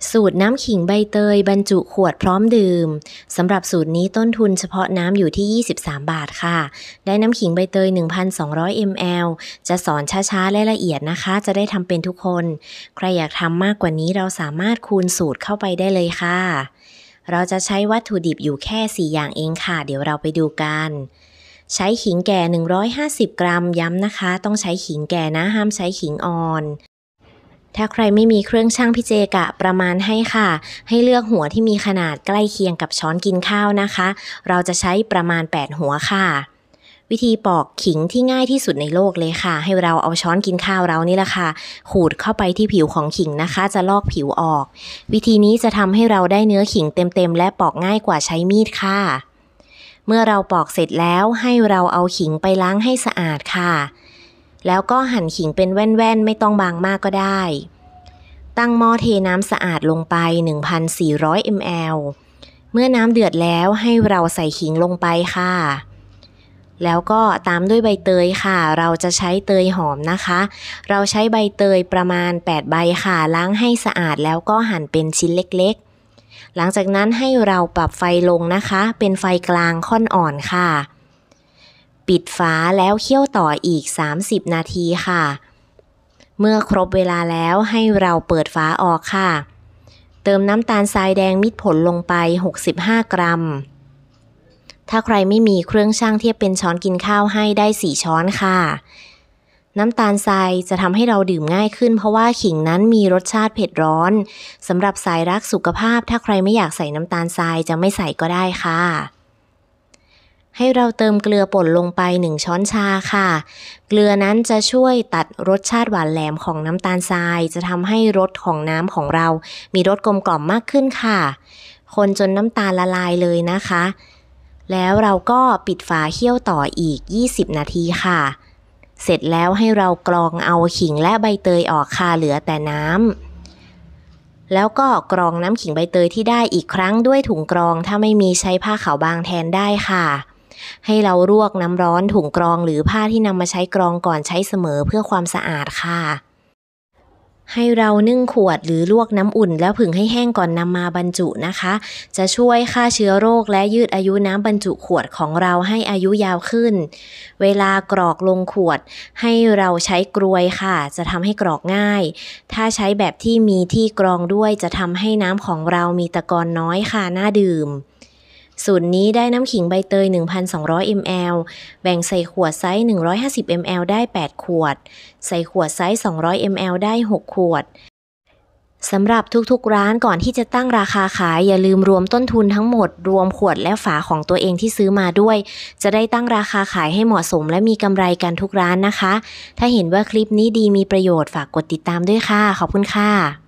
สูตรน้ำขิงใบเตยบรรจุขวดพร้อมดื่มสำหรับสูตรนี้ต้นทุนเฉพาะน้ำอยู่ที่23 บาทค่ะได้น้ำขิงใบเตย 1,200 ml จะสอนช้าๆและละเอียดนะคะจะได้ทำเป็นทุกคนใครอยากทำมากกว่านี้เราสามารถคูณสูตรเข้าไปได้เลยค่ะเราจะใช้วัตถุดิบอยู่แค่4อย่างเองค่ะเดี๋ยวเราไปดูกันใช้ขิงแก่150 กรัมย้ำนะคะต้องใช้ขิงแก่นะห้ามใช้ขิงอ่อนถ้าใครไม่มีเครื่องชั่งพี่เจกะประมาณให้ค่ะให้เลือกหัวที่มีขนาดใกล้เคียงกับช้อนกินข้าวนะคะเราจะใช้ประมาณ8หัวค่ะวิธีปอกขิงที่ง่ายที่สุดในโลกเลยค่ะให้เราเอาช้อนกินข้าวเรานี่แหละค่ะขูดเข้าไปที่ผิวของขิงนะคะจะลอกผิวออกวิธีนี้จะทำให้เราได้เนื้อขิงเต็มๆและปอกง่ายกว่าใช้มีดค่ะเมื่อเราปอกเสร็จแล้วให้เราเอาขิงไปล้างให้สะอาดค่ะแล้วก็หั่นขิงเป็นแว่นๆไม่ต้องบางมากก็ได้ตั้งหม้อเทน้ำสะอาดลงไป 1,400 ml เมื่อน้ำเดือดแล้วให้เราใส่ขิงลงไปค่ะแล้วก็ตามด้วยใบเตยค่ะเราจะใช้เตยหอมนะคะเราใช้ใบเตยประมาณ8ใบค่ะล้างให้สะอาดแล้วก็หั่นเป็นชิ้นเล็กๆหลังจากนั้นให้เราปรับไฟลงนะคะเป็นไฟกลางค่อนอ่อนค่ะปิดฝาแล้วเคี่ยวต่ออีก30นาทีค่ะเมื่อครบเวลาแล้วให้เราเปิดฝาออกค่ะเติมน้ำตาลทรายแดงมิตรผลลงไป65 กรัมถ้าใครไม่มีเครื่องชั่งเทียบเป็นช้อนกินข้าวให้ได้4ช้อนค่ะน้ำตาลทรายจะทำให้เราดื่มง่ายขึ้นเพราะว่าขิงนั้นมีรสชาติเผ็ดร้อนสำหรับสายรักสุขภาพถ้าใครไม่อยากใส่น้ำตาลทรายจะไม่ใส่ก็ได้ค่ะให้เราเติมเกลือป่นลงไป1ช้อนชาค่ะเกลือนั้นจะช่วยตัดรสชาติหวานแหลมของน้ำตาลทรายจะทำให้รสของน้ำของเรามีรสกลมกล่อมมากขึ้นค่ะคนจนน้ำตาลละลายเลยนะคะแล้วเราก็ปิดฝาเคี่ยวต่ออีก20นาทีค่ะเสร็จแล้วให้เรากรองเอาขิงและใบเตยออกค่ะเหลือแต่น้ำแล้วก็กรองน้ำขิงใบเตยที่ได้อีกครั้งด้วยถุงกรองถ้าไม่มีใช้ผ้าขาวบางแทนได้ค่ะให้เราลวกน้ำร้อนถุงกรองหรือผ้าที่นำมาใช้กรองก่อนใช้เสมอเพื่อความสะอาดค่ะให้เรานึ่งขวดหรือลวกน้ำอุ่นแล้วผึ่งให้แห้งก่อนนำมาบรรจุนะคะจะช่วยฆ่าเชื้อโรคและยืดอายุน้ำบรรจุขวดของเราให้อายุยาวขึ้นเวลากรอกลงขวดให้เราใช้กรวยค่ะจะทำให้กรอกง่ายถ้าใช้แบบที่มีที่กรองด้วยจะทำให้น้ำของเรามีตะกอนน้อยค่ะน่าดื่มสูตรนี้ได้น้ำขิงใบเตย 1,200 ml แบ่งใส่ขวดไซส์150 ml ได้8ขวดใส่ขวดไซส์200 ml ได้6ขวดสำหรับทุกๆร้านก่อนที่จะตั้งราคาขายอย่าลืมรวมต้นทุนทั้งหมดรวมขวดและฝาของตัวเองที่ซื้อมาด้วยจะได้ตั้งราคาขายให้เหมาะสมและมีกำไรกันทุกร้านนะคะถ้าเห็นว่าคลิปนี้ดีมีประโยชน์ฝากกดติดตามด้วยค่ะขอบคุณค่ะ